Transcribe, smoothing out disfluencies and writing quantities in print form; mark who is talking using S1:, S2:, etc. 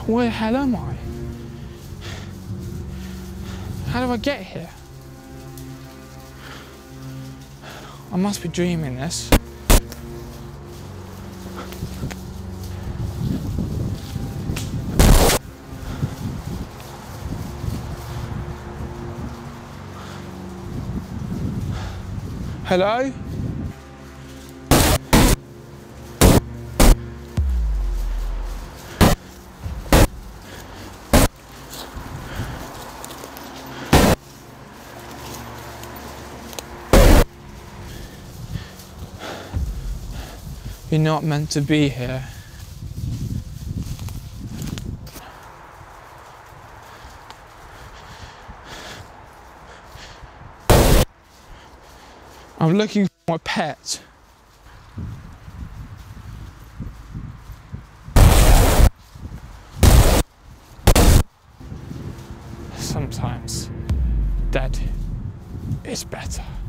S1: Where the hell am I? How do I get here? I must be dreaming this. Hello? You're not meant to be here. I'm looking for a pet. Sometimes dead is better.